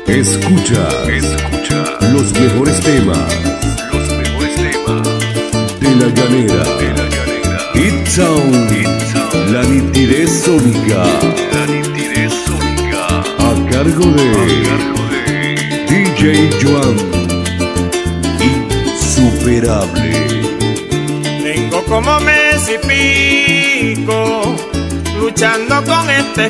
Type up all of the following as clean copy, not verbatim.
Escucha los mejores temas de La Llanera. It's Sound, la nitidez sónica. A cargo de DJ Joan. Insuperable. Tengo como mes y pico luchando con esta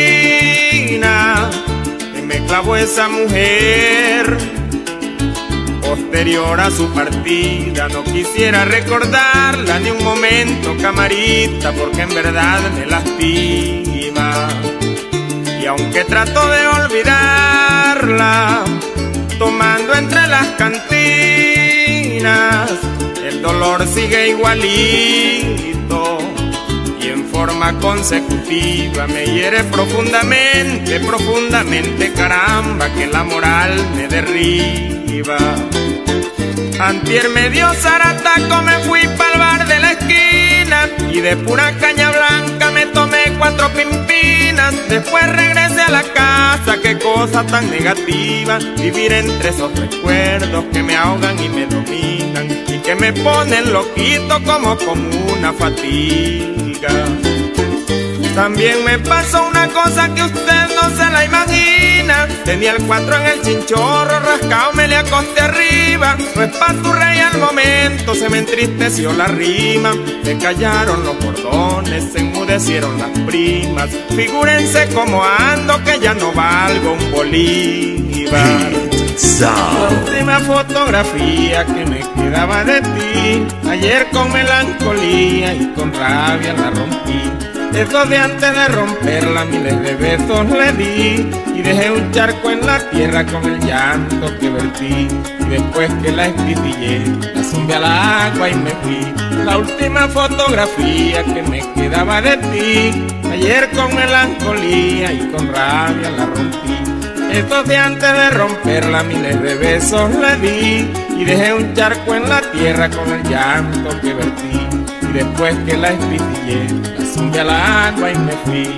espina que me clavó esa mujer. Posterior a su partida no quisiera recordarla ni un momento, camarita, porque en verdad me lastima. Y aunque trato de olvidarla tomando entre las cantinas, el dolor sigue igualito y en forma consecutiva me hiere profundamente, profundamente, caramba, que la moral me derriba. Antier me dio zarataco, me fui pa'l bar de la esquina y de pura caña blanca me tomé 4 pimpinas. Después regresé a la casa, qué cosa tan negativa, vivir entre esos recuerdos que me ahogan y me dominan y que me ponen loquito como con una fatiga. También me pasó una cosa que usted no se la imagina. Tenía el 4 en el chinchorro, rascado me le acosté arriba. No espaturré al momento, se me entristeció la rima. Se callaron los bordones, se enmudecieron las primas. Figúrense cómo ando, que ya no valgo un bolívar. La última fotografía que me quedaba de ti, ayer con melancolía y con rabia la rompí. Eso de antes de romperla miles de besos le di y dejé un charco en la tierra con el llanto que vertí. Y después que la esquitillé, la zumbé al agua y me fui. La última fotografía que me quedaba de ti, ayer con melancolía y con rabia la rompí. Eso de antes de romperla miles de besos le di y dejé un charco en la tierra con el llanto que vertí. Y después que la espitillé, la zumbé al agua y me fui.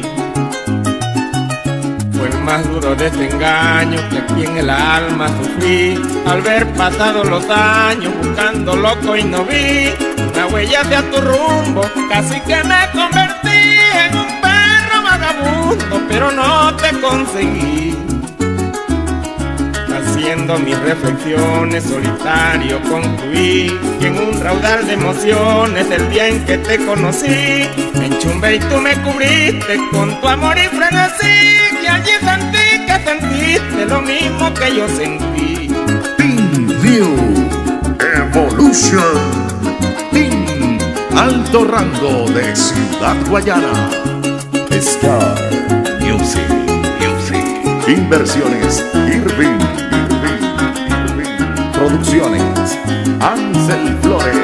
Fue el más duro desengaño que aquí en el alma sufrí, al ver pasado los años buscando loco y no vi una huella hacia tu rumbo. Casi que me convertí en un perro vagabundo, pero no te conseguí. Haciendo mis reflexiones solitario concluí que en un raudal de emociones el día en que te conocí me enchumbé y tú me cubriste con tu amor y frenesí. Y allí sentí que sentiste lo mismo que yo sentí. Team New Evolution, Team Alto Rango de Ciudad Guayana, Star Music, Inversiones Irving, Producciones Ansel Flores,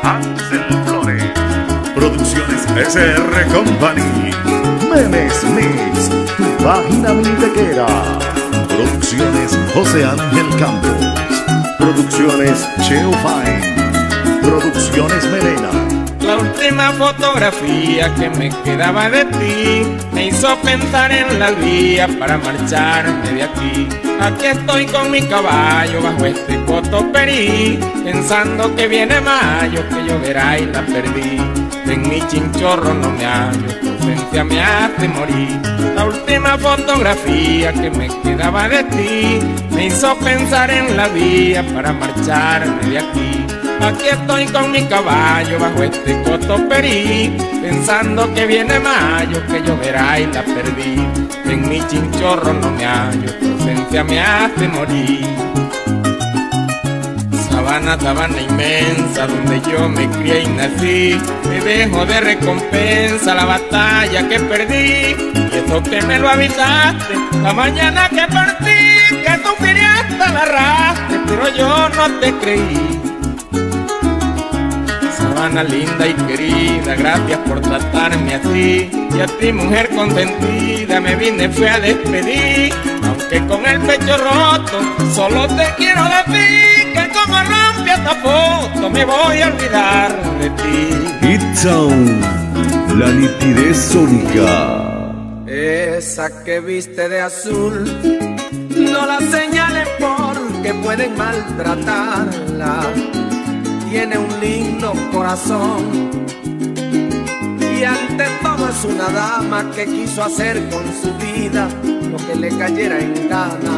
Producciones SR Company, Memes Mix, tu página minitequera, Producciones José Ángel Campos, Producciones Cheo Fine, Producciones Melena. La última fotografía que me quedaba de ti me hizo pensar en la vía para marcharme de aquí. Aquí estoy con mi caballo bajo este cotoperí, pensando que viene mayo, que lloverá y la perdí. En mi chinchorro no me hallo, tu ausencia me hace morir. La última fotografía que me quedaba de ti me hizo pensar en la vía para marcharme de aquí. Aquí estoy con mi caballo bajo este cotoperí, pensando que viene mayo, que lloverá y la perdí. En mi chinchorro no me hallo, tu ausencia me hace morir. Sabana, sabana inmensa, donde yo me crié y nací, me dejo de recompensa la batalla que perdí. Y eso que me lo avisaste la mañana que partí, que sufriría hasta la arrastre, pero yo no te creí. Sabana linda y querida, gracias por tratarme así. Y a ti, mujer consentida, me vine fue a despedir. Aunque con el pecho roto, solo te quiero decir que como rompí esta foto, me voy a olvidar de ti. It's Sound, la nitidez sónica. Esa que viste de azul, No la señalen porque pueden maltratarla. Tiene un lindo corazón y ante todo es una dama que quiso hacer con su vida lo que le cayera en gana.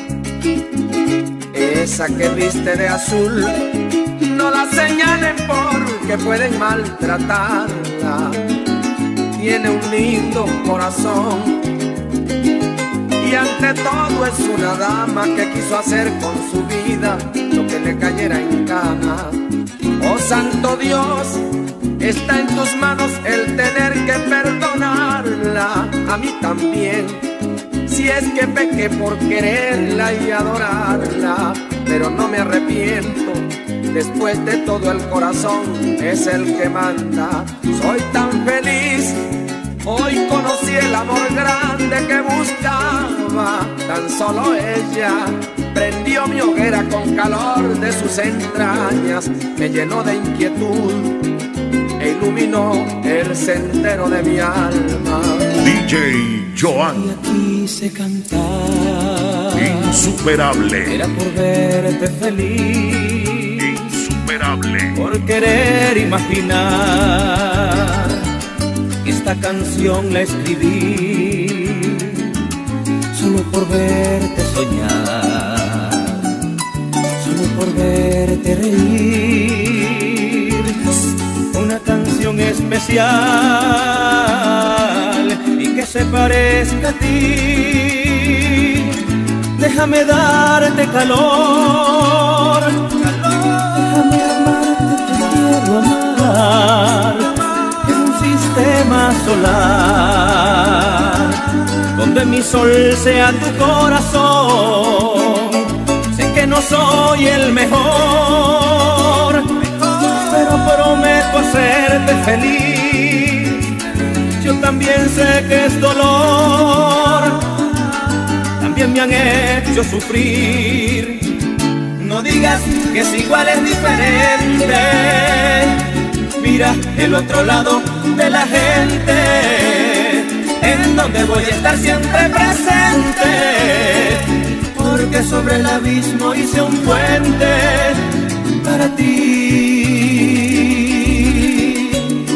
Esa que viste de azul, no la señalen porque pueden maltratarla. Tiene un lindo corazón y ante todo es una dama que quiso hacer con su vida lo que le cayera en gana. Oh santo Dios, está en tus manos el tener que perdonarla, a mí también, si es que pequé por quererla y adorarla, pero no me arrepiento. Después de todo el corazón es el que manda. Soy tan feliz, hoy conocí el amor grande que buscaba. Tan solo ella prendió mi hoguera con calor de sus entrañas, me llenó de inquietud e iluminó el sendero de mi alma. DJ Joan. Y aquí quise cantar. Insuperable. Era por verte feliz. Insuperable. Por querer imaginar que esta canción la escribí solo por verte soñar, solo por verte reír. Una canción especial y que se parezca a ti. Déjame darte calor, déjame amarte, te quiero amar en un sistema solar donde mi sol sea tu corazón. Sé que no soy el mejor, pero prometo hacerte feliz. Yo también sé que es dolor, también me han hecho sufrir. No digas que es igual, es diferente. Mira el otro lado de la gente, en donde voy a estar siempre presente, porque sobre el abismo hice un puente para ti,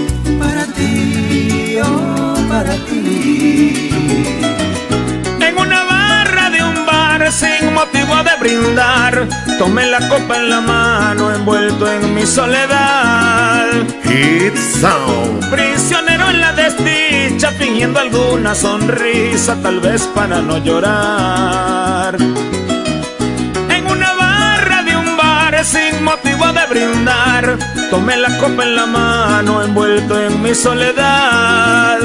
oh, para ti. En una barra de un bar sin motivo de brindar, tomé la copa en la mano envuelto en mi soledad. Hit Sound. Prisionero en la desdicha, fingiendo alguna sonrisa, tal vez para no llorar. En una barra de un bar sin motivo de brindar, tomé la copa en la mano envuelto en mi soledad.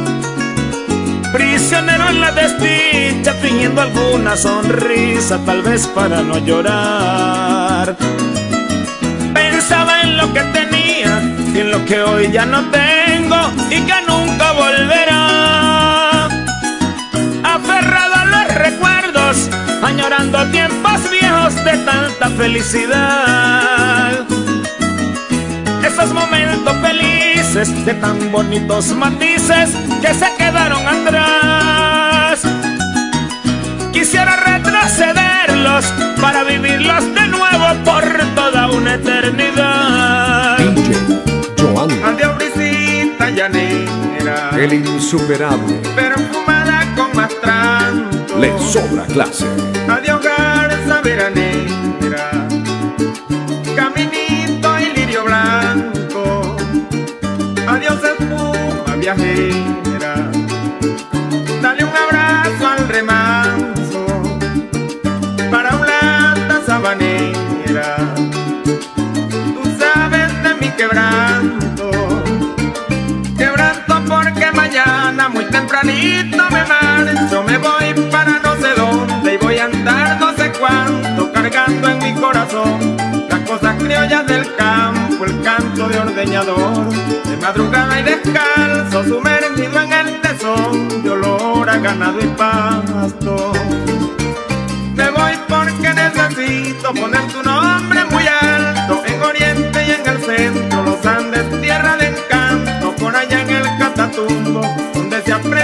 Prisionero en la desdicha, fingiendo alguna sonrisa, tal vez para no llorar. Pensaba en lo que tenía y en lo que hoy ya no tengo y que nunca volverá. Aferrado a los recuerdos, añorando tiempos viejos de tanta felicidad. Esos momentos felices de tan bonitos matices que se quedaron atrás. Quisiera retrocederlos para vivirlos de nuevo por toda una eternidad. DJ Joan. Adiós, brisita llanera, El insuperable. perfumada con más tranto. Le sobra clase. Adiós, garza veranera, caminito y lirio blanco. Adiós, espuma viajera, dale un abrazo al remanso para una taza sabanera. Tú sabes de mi quebranto, quebranto porque mañana muy tempranito me marcho. Me voy para no sé dónde y voy a andar no sé cuánto, cargando en mi corazón las cosas criollas del campo, el canto de ordeñador, de madrugada y descalzo, sumergido en el tesón de olor a ganado y pasto. Me voy porque necesito poner tu nombre muy alto, en Oriente y en el centro, los Andes, tierra de encanto, por allá en el Catatumbo, donde se aprecia el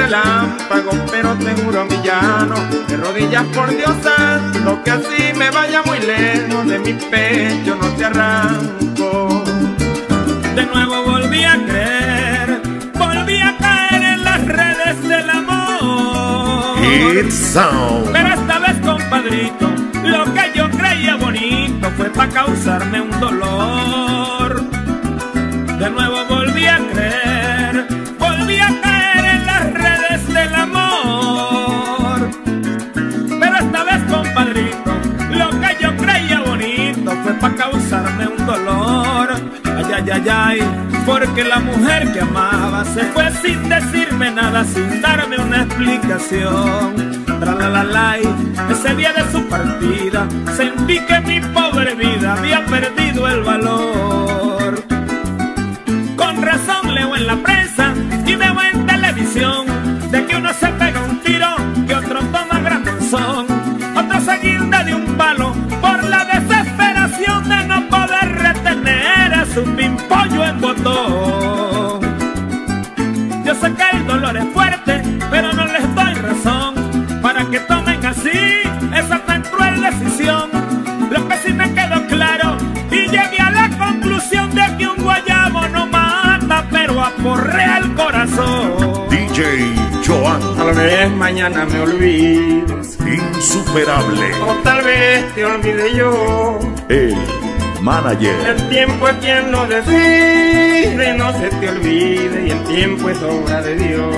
relámpago, pero te juro, villano, de rodillas por Dios santo, que así me vaya muy lejos de mi pecho, no te arranco. De nuevo volví a creer, volví a caer en las redes del amor. It Sound. Pero esta vez, compadrito, lo que yo creía bonito fue para causarme un dolor. De nuevo volví a creer, volví a caer en las redes del amor. Pero esta vez, compadrito, lo que yo creía bonito fue para causarme un dolor. Ay, ay, ay, ay, porque la mujer que amaba se fue sin decirme nada, sin darme una explicación. Tralalay, ese día de su partida sentí que mi pobre vida había perdido el valor. Con razón leo en la prensa y veo en televisión de que uno se pega un tiro, que otro toma granmonzón, otro se guinda de un palo por la desesperación de no poder retener a su pimpollo en botón. Yo sé que el dolor es fuerte, pero no les doy razón para que tomen así esa tan cruel decisión. Lo que sí me quedó claro y llegué a la conclusión de que un guayabo no mata, pero aporrea el corazón. DJ Joan. Tal vez mañana me olvides, Insuperable. o tal vez te olvide yo. El manager. El tiempo es quien lo decide, no se te olvide, y el tiempo es obra de Dios.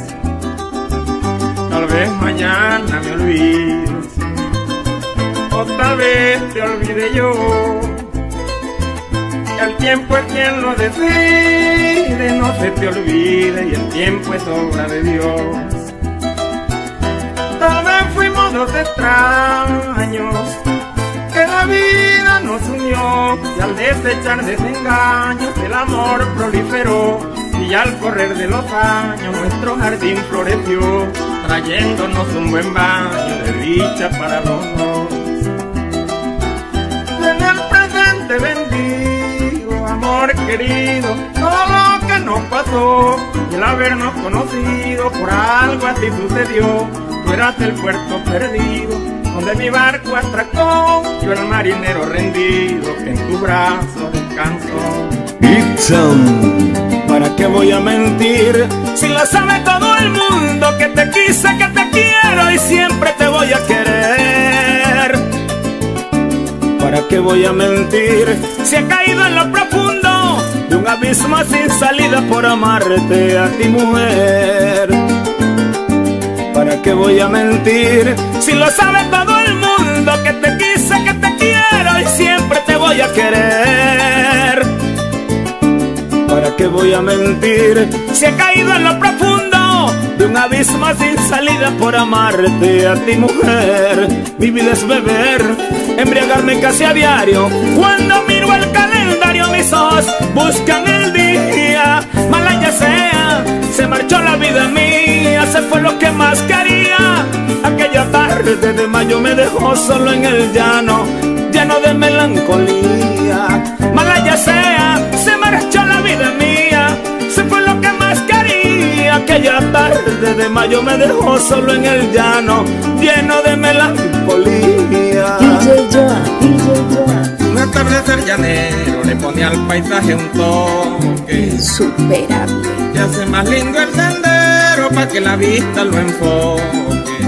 Tal vez mañana me olvides, o tal vez te olvide yo. El tiempo es quien lo decide, no se te olvide, y el tiempo es obra de Dios. Tal vez fuimos dos extraños, que la vida nos unió, y al desechar desengaños el amor proliferó, y al correr de los años nuestro jardín floreció, trayéndonos un buen baño de dicha para los dos. En el presente bendigo, amor querido, todo lo que nos pasó, y el habernos conocido, por algo así sucedió. Tú eras el puerto perdido, donde mi barco atracó, yo el marinero rendido, que en tu brazo descansó. It Sound. ¿Para qué voy a mentir si lo sabe todo el mundo? Que te quise, que te quiero y siempre te voy a querer. ¿Para qué voy a mentir si he caído en lo profundo de un abismo sin salida por amarte a ti, mujer? ¿Para qué voy a mentir si lo sabe todo el mundo? Que te quise, que te quiero y siempre te voy a querer. ¿Para qué voy a mentir si he caído en lo profundo de un abismo sin salida por amarte a ti, mujer? Mi vida es beber, embriagarme casi a diario. Cuando miro el calendario mis ojos buscan el día. Mala ya sea, se marchó la vida mía, se fue lo que más quería. Aquella tarde de mayo me dejó solo en el llano, lleno de melancolía. Mala ya sea, se marchó la vida mía, se fue lo que más quería. Aquella tarde de mayo me dejó solo en el llano, lleno de melancolía. DJ Joan, DJ Joan. Un atardecer llanero le pone al paisaje un toque, Insuperable. que hace más lindo el sendero pa' que la vista lo enfoque.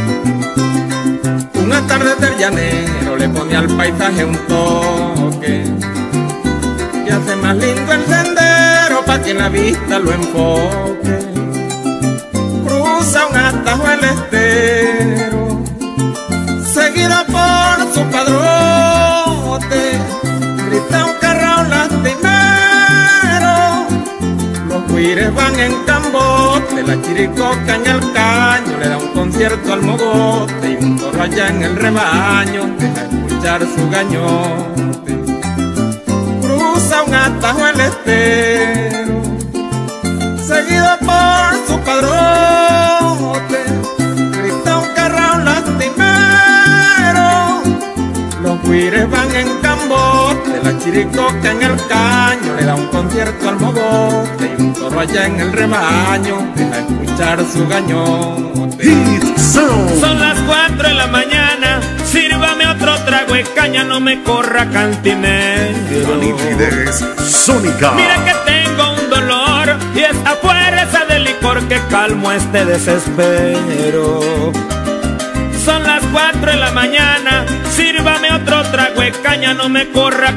Un atardecer llanero le pone al paisaje un toque, que hace más lindo el sendero pa' que la vista lo enfoque. Cruza un atajo el estero, seguida por su padrote, grita un carro lastimero. Los guires van en cambote, la chiricoca en el caño, le da un concierto al mogote, y un toro allá en el rebaño deja escuchar su gañote. Cruza un atajo el estero, seguido por su padrote, grita un carro lastimero. Los guires van en cambote, la Chiricoque en el caño le da un concierto al mogote, y un toro allá en el rebaño deja escuchar su gañote. Hit Sound. Son las 4 de la mañana, sírvame otro trago de caña, no me corra cantinero. La nitidez sónica. Mira que tengo un dolor y es a fuerza de licor que calmo este desespero. Son las 4 de la mañana, sírvame otro trago de caña, no me corra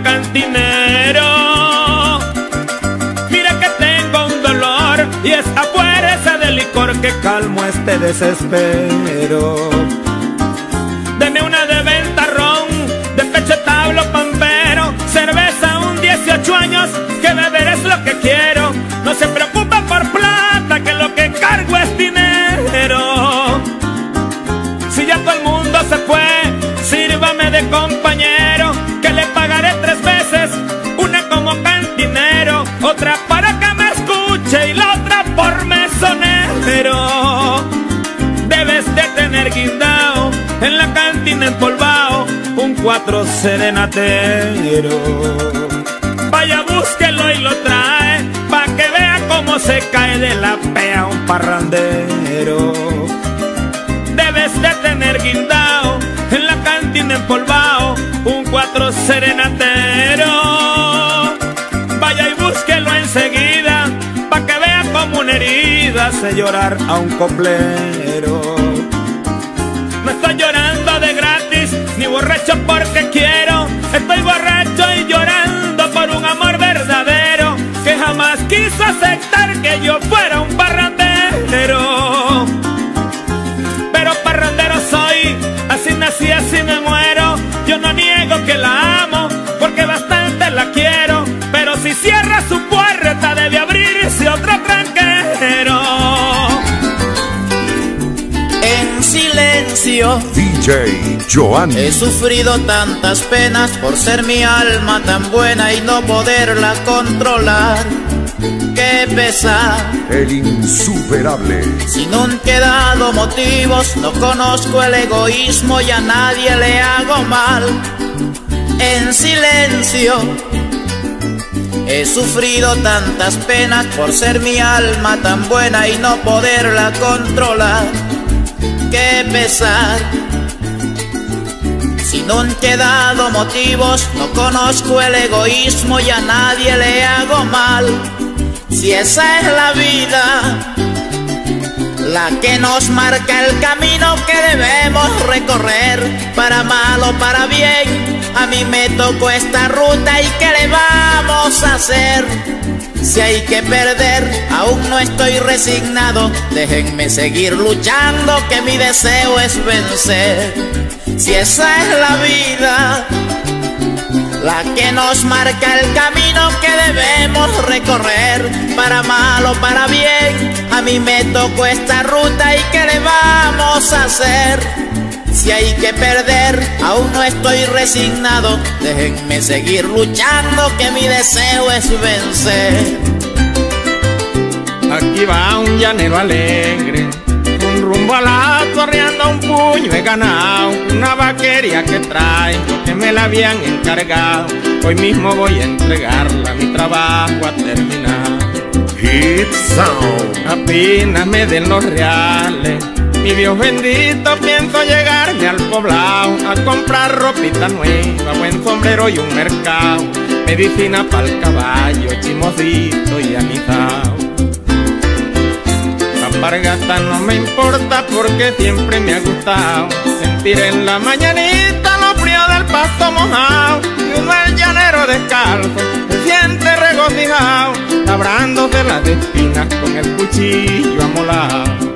cantinero. Mira que tengo un dolor y es a fuerza de licor que calmo este desespero. Deme una de ventarrón, de pecho tablo pampero, cerveza un 18 años, que beber es lo que quiero. No se preocupa por plata, que lo que cargo es dinero. Si ya todo el mundo se fue, sírvame de compañero, que le pagaré 3 veces, una como cantinero, otra para que me escuche y la otra por mesonero. Debes de tener guindao en la cantina empolvao un 4 serenatero. Vaya, búsquelo y lo trae, pa' que vea cómo se cae de la pea un parrandero. Debes de tener guindao en la cantina empolvao un 4 serenatero. Vaya y búsquelo enseguida, pa' que vea como una herida hace llorar a un coplero. No estoy llorando de gratis, ni borracho porque quiero. Estoy borracho y llorando por un amor verdadero, que jamás quiso aceptar que yo fuera un parrandero. Pero parrandero soy, así nací, así me muero. Yo no niego que la amo, porque bastante la quiero. Pero si cierra su puerta debe abrirse otro tranquero. En silencio DJ Joan. he sufrido tantas penas por ser mi alma tan buena y no poderla controlar. Qué pesar, El insuperable. si no han quedado motivos, no conozco el egoísmo y a nadie le hago mal. En silencio he sufrido tantas penas por ser mi alma tan buena y no poderla controlar. Qué pesar, si no han quedado motivos, no conozco el egoísmo y a nadie le hago mal. Si esa es la vida, la que nos marca el camino que debemos recorrer, para mal o para bien, a mí me tocó esta ruta y ¿qué le vamos a hacer? Si hay que perder, aún no estoy resignado, déjenme seguir luchando, que mi deseo es vencer. Si esa es la vida, la que nos marca el camino que debemos recorrer, para mal o para bien, a mí me tocó esta ruta y ¿qué le vamos a hacer? Si hay que perder, aún no estoy resignado, déjenme seguir luchando, que mi deseo es vencer. Aquí va un llanero alegre, un rumbo a la torreando un puño he ganado, una vaquería que traigo que me la habían encargado. Hoy mismo voy a entregarla, mi trabajo ha terminado. Hit Sound. Apenas me den los reales, mi Dios bendito, pienso llegarme al poblado a comprar ropita nueva, buen sombrero y un mercado, medicina pa'l caballo, chimosito y anizao. Alpargata no me importa porque siempre me ha gustado sentir en la mañanita lo frío del pasto mojado, y uno el llanero descalzo se siente regocijado, labrándose las espinas con el cuchillo amolado.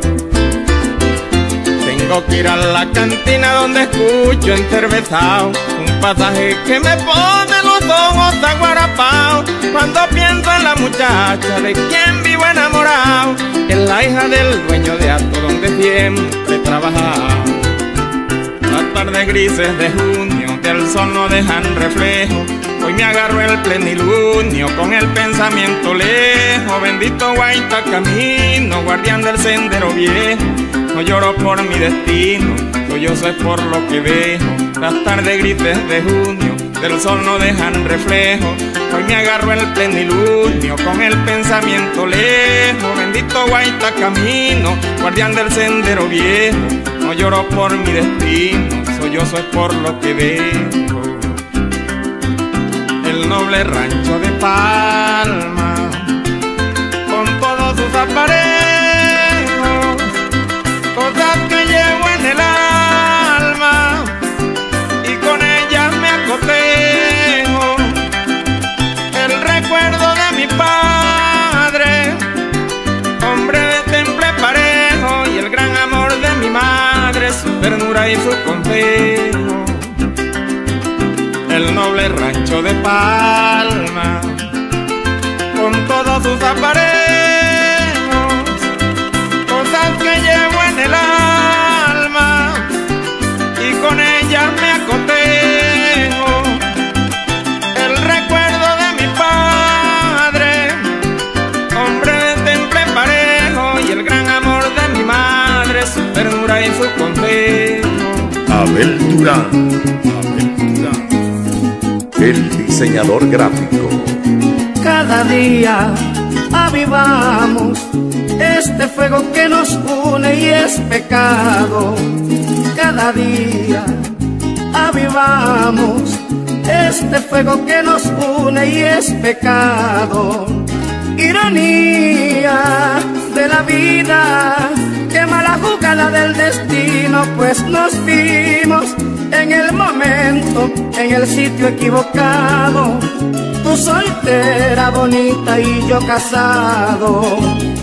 Tengo que ir a la cantina donde escucho encervezao un pasaje que me pone los ojos aguarapaos, cuando pienso en la muchacha de quien vivo enamorado, que es la hija del dueño de Hato donde siempre he trabajado. Las tardes grises de junio del sol no dejan reflejo, hoy me agarro el plenilunio con el pensamiento lejos. Bendito Guaita camino, guardián del sendero viejo, no lloro por mi destino, sollozo es por lo que dejo. Las tardes grises de junio del sol no dejan reflejo. Hoy me agarro el plenilunio con el pensamiento lejos. Bendito Guaita camino, guardián del sendero viejo. No lloro por mi destino, sollozo es por lo que dejo. El noble rancho de Palma, con todos sus aparejos, cosas que llevo en el alma y con ellas me acotejo. El recuerdo de mi padre, hombre de temple parejo, y el gran amor de mi madre, su ternura y su consejo. El noble rancho de Palma, con todos sus aparejos, cosas que llevo en el alma y con ellas me acotejo. El recuerdo de mi padre, hombre de temple parejo, y el gran amor de mi madre, su ternura y su consejo. Abel Durán, el diseñador gráfico. Cada día avivamos este fuego que nos une y es pecado. Cada día avivamos este fuego que nos une y es pecado. Ironía de la vida, qué mala jugada del destino, pues nos vimos en el momento, en el sitio equivocado. Tú soltera, bonita, y yo casado.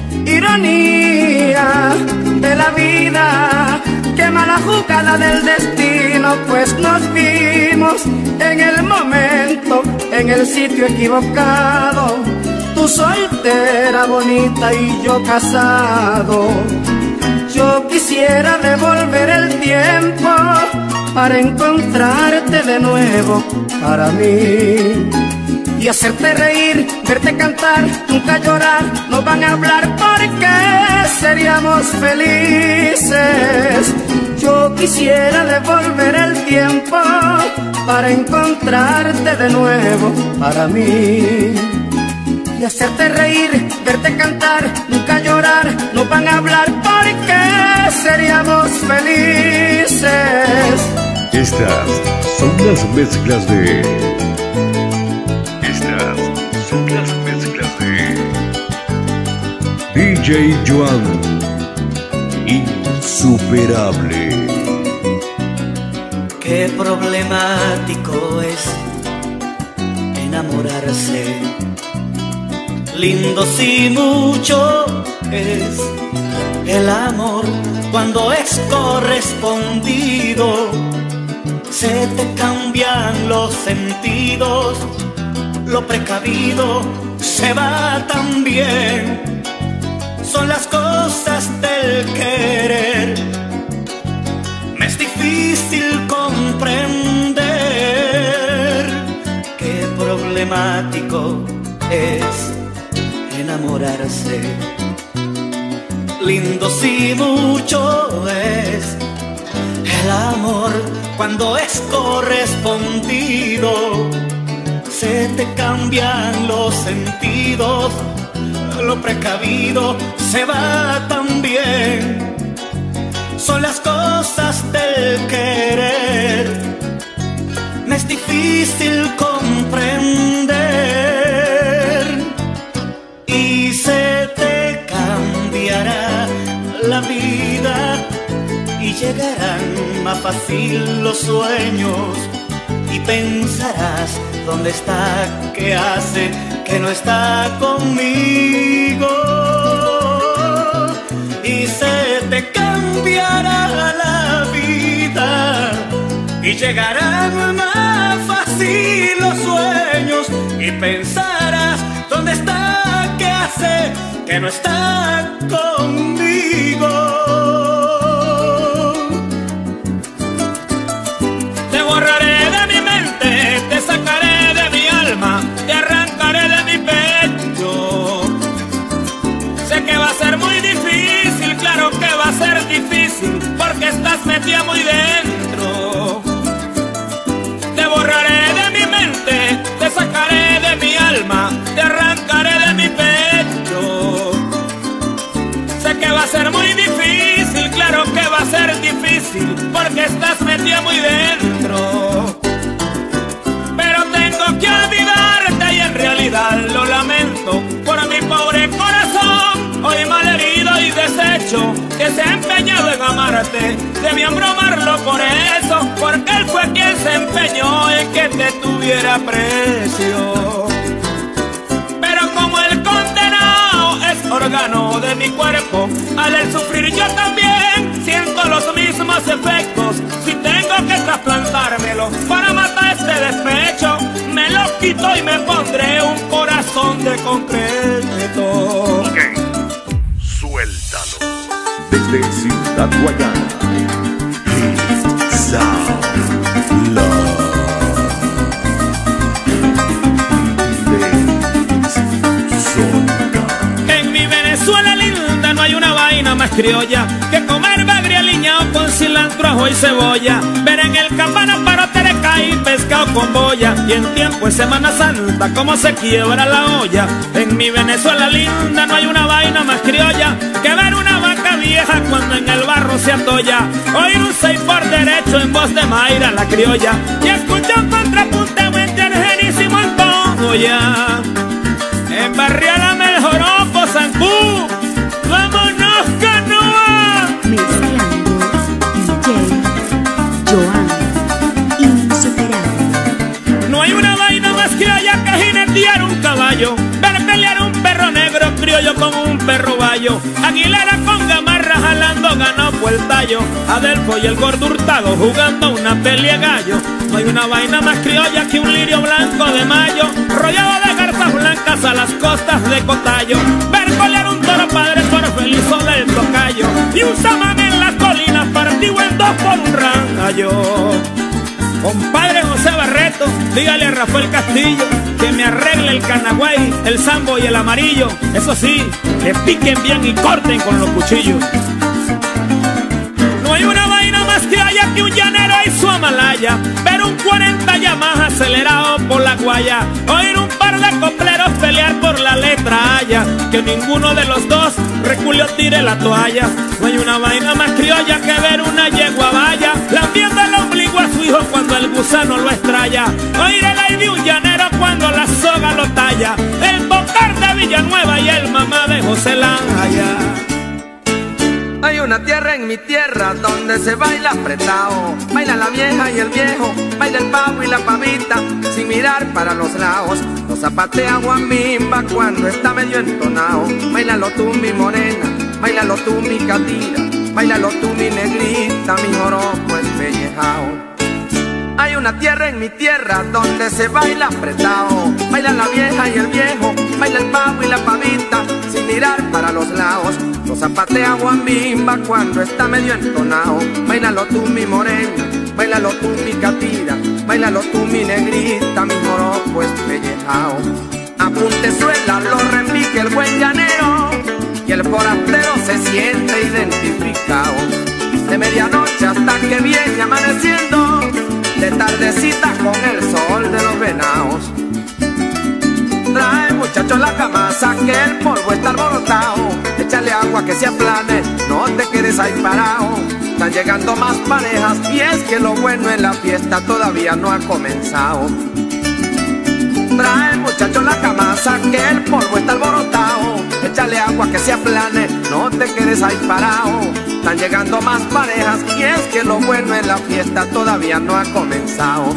Ironía de la vida, qué mala jugada del destino, pues nos vimos en el momento, en el sitio equivocado. Tú soltera, bonita, y yo casado. Yo quisiera devolver el tiempo para encontrarte de nuevo para mí y hacerte reír, verte cantar, nunca llorar. No van a hablar porque seríamos felices. Yo quisiera devolver el tiempo para encontrarte de nuevo para mí y hacerte reír, verte cantar, nunca llorar. No van a hablar porque seríamos felices. Estas son las mezclas de... Estas son las mezclas de... DJ Joan, insuperable. Qué problemático es enamorarse. Lindo si mucho es el amor cuando es correspondido. Se te cambian los sentidos, lo precavido se va también. Son las cosas del querer. Me es difícil comprender qué problemático es enamorarse. Lindo si mucho es el amor cuando es correspondido. Se te cambian los sentidos, lo precavido se va también. Son las cosas del querer. Me es difícil comprender y se te cambiará la vida y llegarán más fácil los sueños y pensarás dónde está, qué hace, que no está conmigo. Y se te cambiará la vida y llegarán más fácil los sueños y pensarás dónde está, qué hace, que no está conmigo. Te borraré de mi mente, te sacaré de mi alma, te arrancaré de mi pecho. Sé que va a ser muy difícil, claro que va a ser difícil, porque estás metida muy dentro. Te borraré de mi mente, fácil porque estás metida muy dentro. Pero tengo que olvidarte y en realidad lo lamento por mi pobre corazón, hoy malherido y deshecho, que se ha empeñado en amarte. Debían bromarlo por eso, porque él fue quien se empeñó en que te tuviera precio. Pero como el condenado es órgano de mi cuerpo, al él sufrir yo también siento los mismos efectos. Si tengo que trasplantármelo para matar este despecho, me lo quito y me pondré un corazón de concreto. Ok, suéltalo. Desde Ciudad Guayana, East Sound Love. En mi Venezuela linda no hay una vaina más criolla que comer bagre aliñado con cilantro, ajo y cebolla, ver en el campana parote de caí, pescado con boya, y en tiempo de Semana Santa como se quiebra la olla. En mi Venezuela linda no hay una vaina más criolla que ver una vaca vieja cuando en el barro se atolla, oír un 6 por derecho en voz de Mayra la criolla, y escuchar un contrapunteo ingenísimo en todo ya. En Barrialame el joropo Zancú, vámonos canoa. Mezclando DJ Joan, insuperable. No hay una vaina más criolla que jinetear un caballo, ver pelear un perro negro criollo con un perro bayo, Aguilera con gamarra jalando ganó por el tallo, Adelfo y el gordo Hurtado jugando una pelea gallo. No hay una vaina más criolla que un lirio blanco de mayo, rodeado de garzas blancas a las costas de Cotayo, ver colear un toro padre, toro feliz sobre el tocayo, y un samán en las colinas partido en dos por un rayo. Compadre José Barreto, dígale a Rafael Castillo que me arregle el canagüey, el sambo y el amarillo. Eso sí, que piquen bien y corten con los cuchillos. No hay una vaina más que haya que un llanero y su amalaya, ver un 40 Yamaha acelerado por la guaya, oír un par de copleros pelear por la letra haya, que ninguno de los dos reculio tire la toalla. No hay una vaina más criolla que ver una yegua vaya, lambiendo el ombligo a su hijo cuando el gusano lo estralla, oír el aire de un llanero cuando la soga lo talla, el bocar de Villanueva y el mamá de José Laya. Hay una tierra en mi tierra donde se baila apretado, baila la vieja y el viejo, baila el pavo y la pavita, sin mirar para los lados, lo zapatea guambimba cuando está medio entonado. Bailalo tú mi morena, bailalo tú mi catira, bailalo tú mi negrita, mi joropo espellejao. Hay una tierra en mi tierra donde se baila apretado, baila la vieja y el viejo, baila el pavo y la pavita, sin mirar para los lados, lo zapatea guambimba cuando está medio entonado. Bailalo tú mi morena, bailalo tú mi catira, bailalo tú mi negrita, mi joropo espellejao. Apunte suela, lo rembique el buen llanero, y el forastero se siente identificado. De medianoche hasta que viene amaneciendo, de tardecita con el sol de los venados. Trae muchachos la camasa que el polvo está alborotado, échale agua que se aplane, no te quedes ahí parado. Están llegando más parejas y es que lo bueno en la fiesta todavía no ha comenzado. Trae muchachos la camasa que el polvo está alborotado, échale agua que se aplane, no te quedes ahí parado. Están llegando más parejas y es que lo bueno en la fiesta todavía no ha comenzado.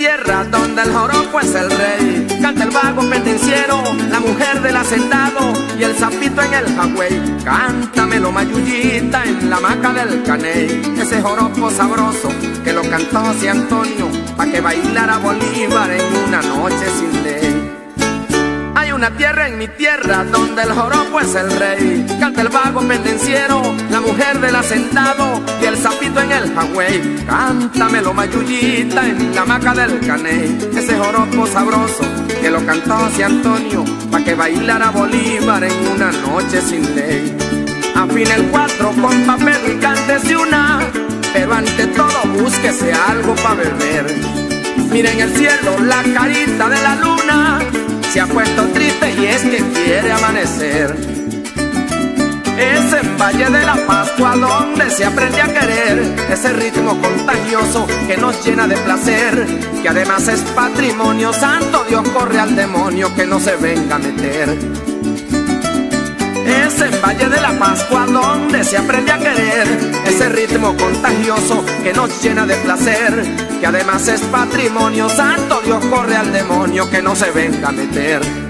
tierra donde el joropo es el rey. Canta el vago pendenciero, la mujer del hacendado y el zapito en el jagüey. Cántamelo mayullita en la hamaca del caney. Ese joropo sabroso que lo cantó José Antonio pa' que bailara Bolívar en una noche sin ley. Hay una tierra en mi tierra donde el joropo es el rey. Canta el vago pendenciero, la mujer del hacendado y el zapito en el jagüey. Cántamelo mayullita en la hamaca del caney. Ese joropo sabroso que lo cantó José Antonio pa' que bailara Bolívar en una noche sin ley. Afine el cuatro con papel y cántese una, pero ante todo búsquese algo pa' beber. Miren el cielo, la carita de la luna, se ha puesto triste y es que quiere amanecer. Es en Valle de la Pascua donde se aprende a querer, ese ritmo contagioso que nos llena de placer, que además es patrimonio, santo Dios corre al demonio que no se venga a meter. Es en Valle de la Pascua donde se aprende a querer, ese ritmo contagioso que nos llena de placer, que además es patrimonio, santo Dios corre al demonio que no se venga a meter.